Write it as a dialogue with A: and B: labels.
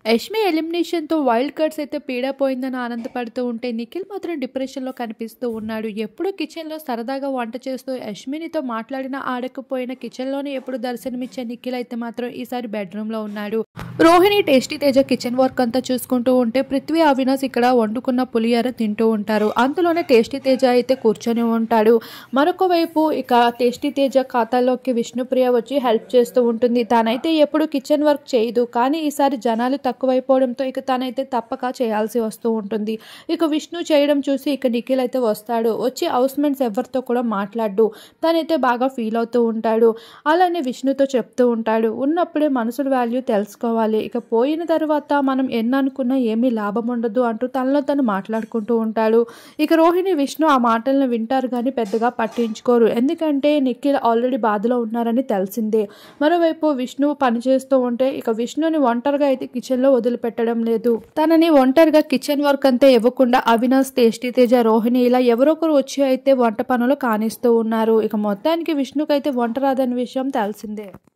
A: Yashmi ఎలిమినేషన్‌తో wild cards అయితే పీడ పోయిందని ఆనందపడుతూ ఉంటే, నిఖిల్ మాత్రం డిప్రెషన్‌లో కనిపిస్తూ ఉన్నాడు. ఎప్పుడూ కిచెన్‌లో సరదాగా వంట చేస్తూ యష్మినితో మాట్లాడినా ఆడకపోయిన కిచెన్‌లోనే ఎప్పుడు దర్శనమిచ్చే నిఖిల్ అయితే మాత్రం ఈసారి బెడ్రూమ్‌లో ఉన్నాడు. Rohini, tasty Teja kitchen work అంతా చూసుకుంటూ ఉంటే, పృథ్వీ, అవినాష్ ఇక్కడ వండుకున్న పులిహోర తింటూ ఉంటారు. అంతలోనే టేస్టీ తేజ అయితే కూర్చొని ఉంటాడు. మరొక వైపు ఇక టేస్టీ తేజ ఖాతాలోకి విష్ణుప్రియ వచ్చి హెల్ప్ చేస్తూ ఉంటుంది. తనైతే ఎప్పుడు కిచెన్ వర్క్ చేయదు, కానీ ఈసారి జనాలు తక్కువైపోవడంతో ఇక తనైతే తప్పక చేయాల్సి వస్తూ ఉంటుంది. ఇక విష్ణు చేయడం చూసి ఇక నిఖిల్ అయితే వస్తాడు. వచ్చి హౌస్మేట్స్ ఎవరితో కూడా మాట్లాడు. తనైతే బాగా ఫీల్ అవుతూ ఉంటాడు. అలానే విష్ణుతో చెప్తూ ఉంటాడు, ఉన్నప్పుడే మనుషుల వాల్యూ తెలుసుకోవాలి, ఇక పోయిన తర్వాత మనం ఎన్ని అనుకున్నా ఏమీ లాభం ఉండదు అంటూ తనలో తను మాట్లాడుకుంటూ ఉంటాడు. ఇక రోహిణి, విష్ణు ఆ మాటలను వింటారు కానీ పెద్దగా పట్టించుకోరు. ఎందుకంటే నిఖిల్ ఆల్రెడీ బాధలో ఉన్నారని తెలిసిందే. మరోవైపు విష్ణు పనిచేస్తూ ఉంటే ఇక విష్ణుని ఒంటరిగా అయితే కిచెన్లో వదిలిపెట్టడం లేదు. తనని ఒంటరిగా కిచెన్ వర్క్ అంతా ఇవ్వకుండా అవినాష్, టేస్టీ తేజ, రోహిణి ఇలా ఎవరొకరు వచ్చి అయితే వంట పనులు కానిస్తూ ఉన్నారు. ఇక మొత్తానికి విష్ణుకైతే వంట రాదనే విషయం తెలిసిందే.